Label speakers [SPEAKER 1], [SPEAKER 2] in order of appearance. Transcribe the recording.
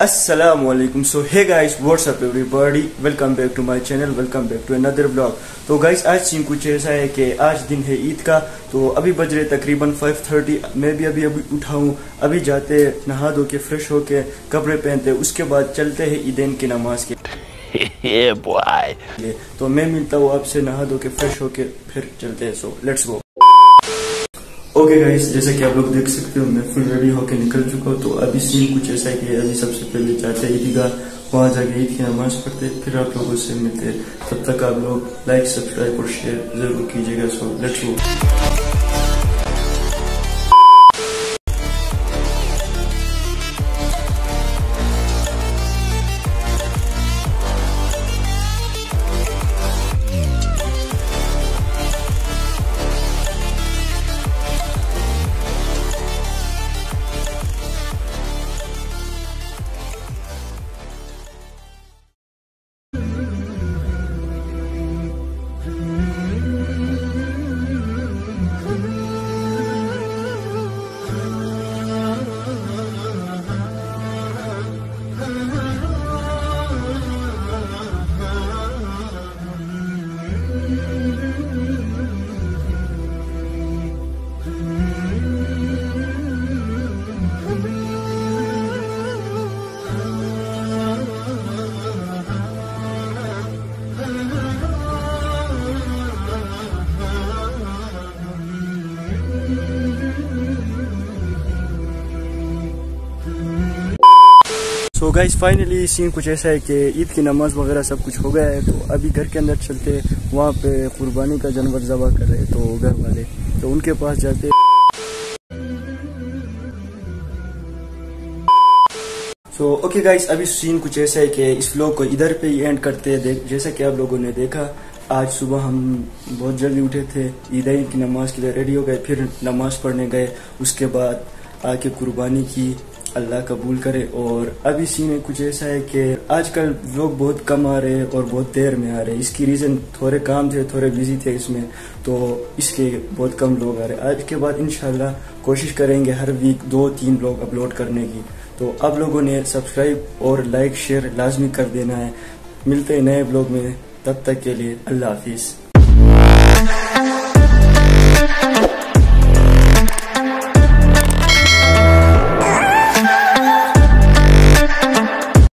[SPEAKER 1] Assalamualaikum. So hey guys, what's up everybody? Welcome back to my channel. Welcome back to another vlog. तो guys आज scene कुछ ऐसा है कि आज दिन है ईद का। तो अभी बज रहे तकरीबन 5:30। मैं भी अभी उठा हूँ। अभी जाते नहा धो के फ्रेश होके कपड़े पहनते, उसके बाद चलते हैं ईदैन की नमाज के तो मैं मिलता हूँ आपसे नहा धो के फ्रेश होके, फिर चलते हैं। So let's go. Okay guys, जैसे कि आप लोग देख सकते हो मैं फुल रेडी होके निकल चुका हूँ। तो अभी सीन कुछ ऐसा है कि अभी सबसे पहले जाते हैं ईदगाह, वहाँ जाके ईद की नमाज पढ़ते, फिर आप लोगों से मिलते। तब तक आप लोग लाइक, सब्सक्राइब और शेयर जरूर कीजिएगा। So let's go. तो गाइस फाइनली सीन कुछ ऐसा है कि ईद की नमाज वगैरह सब कुछ हो गया है। तो अभी घर के अंदर चलते, वहाँ पे कुर्बानी का जानवर ज़बह कर रहे तो घर वाले, तो उनके पास जाते। सो ओके गाइस, अभी सीन कुछ ऐसा है कि इस व्लॉग को इधर पे ही एंड करते हैं। जैसा कि आप लोगों ने देखा, आज सुबह हम बहुत जल्दी उठे थे, ईदैन की नमाज के लिए रेडी हो गए, फिर नमाज पढ़ने गए, उसके बाद आके कुर्बानी की, अल्लाह कबूल करे। और अभी सीन कुछ ऐसा है कि आजकल लोग बहुत कम आ रहे हैं और बहुत देर में आ रहे हैं। इसकी रीज़न थोड़े काम थे, थोड़े बिजी थे इसमें, तो इसके बहुत कम लोग आ रहे हैं। आज के बाद इंशाल्लाह कोशिश करेंगे हर वीक 2-3 लोग अपलोड करने की। तो आप लोगों ने सब्सक्राइब और लाइक शेयर लाजमी कर देना है। मिलते हैं नए ब्लॉग में, तब तक के लिए अल्लाह हाफिज़।